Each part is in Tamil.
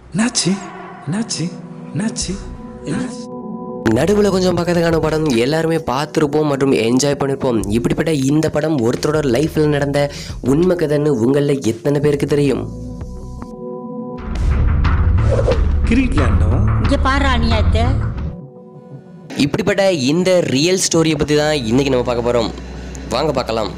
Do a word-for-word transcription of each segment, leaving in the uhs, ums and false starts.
நாச்சி நாச்சி நாச்சி நடுவில் கொஞ்சம் பக்கத்துக்கான படம் எல்லாருமே பார்த்துருப்போம் மற்றும் என்ஜாய் பண்ணியிருப்போம். இப்படிப்பட்ட இந்த படம் ஒருத்தரோட லைஃப்பில் நடந்த உண்மை கதைன்னு உங்களில் எத்தனை பேருக்கு தெரியும்? இப்படிப்பட்ட இந்த ரியல் ஸ்டோரியை பற்றி தான் இன்னைக்கு நம்ம பார்க்க போகிறோம். வாங்க பார்க்கலாம்.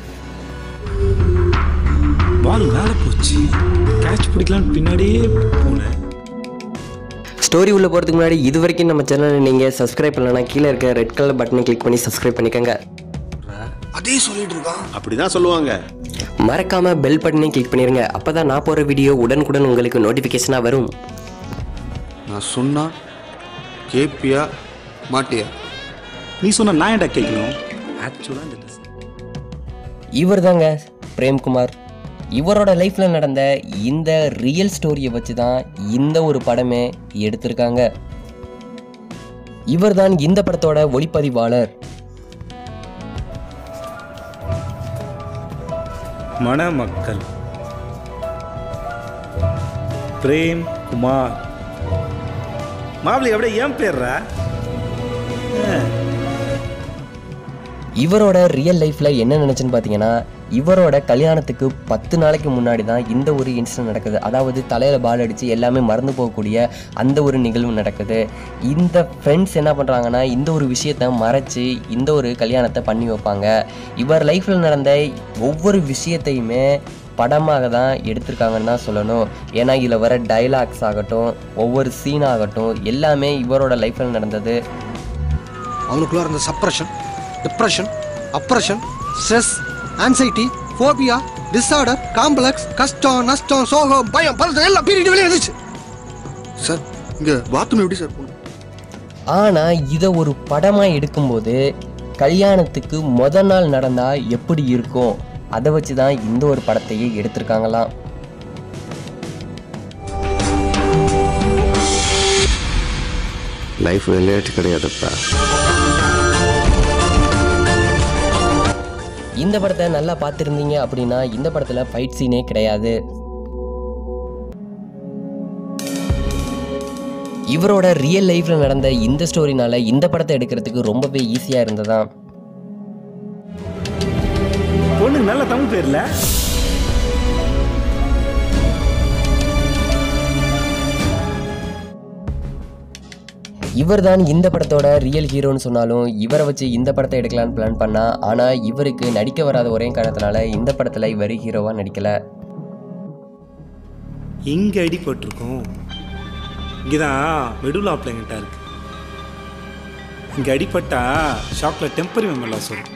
பால் மேலே போச்சு, கேட்ச் பிடிக்கலான்னு பின்னாடியே போனேன். ஸ்டோரி உள்ள போகிறதுக்கு முன்னாடி இது வரைக்கும் நம்ம சேனலை நீங்கள் சப்ஸ்கிரைப் பண்ணலன்னா கீழே இருக்க ரெட் கலர் பட்டனை கிளிக் பண்ணி சப்ஸ்கிரைப் பண்ணிக்கோங்க. அதே சொல்லிட்டு இருக்கான். அப்படிதான் சொல்லுவாங்க. மறக்காம பெல் பட்டனையும் கிளிக் பண்ணிருங்க. அப்பதான் நான் போகிற வீடியோ உடனுக்குடன் உங்களுக்கு நோட்டிஃபிகேஷனாக வரும். நான் சொன்னா கேப்பியா மாட்டியா? நீ சொன்ன நான் ஏன்டா கேட்கணும்? ஆக்சுவலாக இவர் தாங்க பிரேம்குமார். இவரோட லைஃப்பில் நடந்த இந்த ரியல் ஸ்டோரியை வச்சு தான் இந்த ஒரு படமே எடுத்திருக்காங்க. இவர் தான் இந்த படத்தோட ஒளிப்பதிவாளர். மணமக்கள் பிரேம் குமார் மாப்பிள்ளை அப்படியே ஏன் பேர்றா? இவரோட ரியல் லைஃப்பில் என்ன நினச்சுன்னு பார்த்தீங்கன்னா, இவரோட கல்யாணத்துக்கு பத்து நாளைக்கு முன்னாடி தான் இந்த ஒரு இன்சிடென்ட் நடக்குது. அதாவது தலையில் பால் அடித்து எல்லாமே மறந்து போகக்கூடிய அந்த ஒரு நிகழ்வு நடக்குது. இந்த ஃப்ரெண்ட்ஸ் என்ன பண்ணுறாங்கன்னா, இந்த ஒரு விஷயத்தை மறைச்சி இந்த ஒரு கல்யாணத்தை பண்ணி வைப்பாங்க. இவர் லைஃப்பில் நடந்த ஒவ்வொரு விஷயத்தையுமே படமாக தான் எடுத்திருக்காங்கன்னு தான் சொல்லணும். ஏன்னா இதில் வர டைலாக்ஸ் ஆகட்டும், ஒவ்வொரு சீன் ஆகட்டும், எல்லாமே இவரோட லைஃப்பில் நடந்தது. அவனுக்குள்ள இருந்த suppression, depression, oppression, stress, anxiety, phobia, disorder, complex, கஷ்டம், நஷ்டம், சோகம், பயம், பலத்தை எல்லாம் பீரிட்டு வெளியே வந்துச்சு. சார் இங்கே பாத்ரூம் எப்படி சார் போகணும்? ஆனால் இதை ஒரு படமாக எடுக்கும்போது கல்யாணத்துக்கு முத நாள் நடந்தால் எப்படி இருக்கும், அதை வச்சு தான் இந்த ஒரு படத்தையே எடுத்திருக்காங்களாம். லைஃப் விளையாட்டு கிடையாதுப்பா. இந்த படத்தை நல்லா பார்த்துருந்தீங்க அப்படின்னா இந்த படத்தில் ஃபைட் சீனே கிடையாது. இவரோட ரியல் லைஃப்பில் நடந்த இந்த ஸ்டோரினால இந்த படத்தை எடுக்கிறதுக்கு ரொம்பவே ஈஸியாக இருந்ததாம். பொண்ணுக்கு நல்ல தமிழ் பேர்ல இவர் தான் இந்த படத்தோட ரியல் ஹீரோன்னு சொன்னாலும் இவரை வச்சு இந்த படத்தை எடுக்கலான்னு பிளான் பண்ணா. ஆனால் இவருக்கு நடிக்க வராத ஒரே காரணத்தினால இந்த படத்தில் இவர் ஹீரோவாக நடிக்கலை. இங்கே அடிபட்டிருக்கோம். இங்கேதான் மெடுலா பிளேங்கிட்டா இருக்கு. இங்கே அடிப்பட்டா ஷாக்ல டெம்பரரி மெமரிலாஸ் வரும்.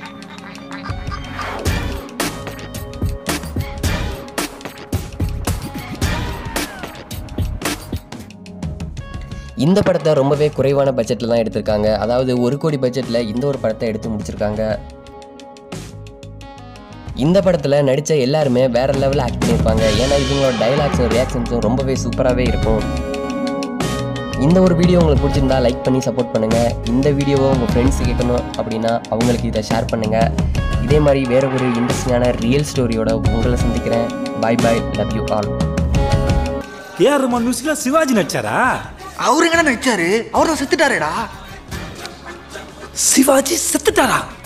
இந்த படத்தை ரொம்பவே குறைவான பட்ஜெட்டில் தான் எடுத்திருக்காங்க. அதாவது ஒரு கோடி பட்ஜெட்டில் இந்த ஒரு படத்தை எடுத்து முடிச்சிருக்காங்க. இந்த படத்தில் நடித்த எல்லாருமே வேற லெவலில் ஆக்ட் பண்ணியிருப்பாங்க. ஏன்னா இவங்களோட டைலாக்ஸும் ரியாக்ஷன்ஸும் ரொம்பவே சூப்பராகவே இருக்கும். இந்த ஒரு வீடியோ உங்களுக்கு பிடிச்சிருந்தா லைக் பண்ணி சப்போர்ட் பண்ணுங்கள். இந்த வீடியோவை உங்கள் ஃப்ரெண்ட்ஸ் கேட்கணும் அப்படின்னா அவங்களுக்கு இதை ஷேர் பண்ணுங்கள். இதே மாதிரி வேறு ஒரு இன்ட்ரெஸ்டிங்கான ரியல் ஸ்டோரியோட உங்களை சந்திக்கிறேன். Bye bye, love you all. AR Rahman மியூசிக்ல சிவாஜி நடிச்சாரா? அவரு என்ன நடிச்சாரு? அவர் தான் செத்துட்டாரேடா. சிவாஜி செத்துட்டாரா?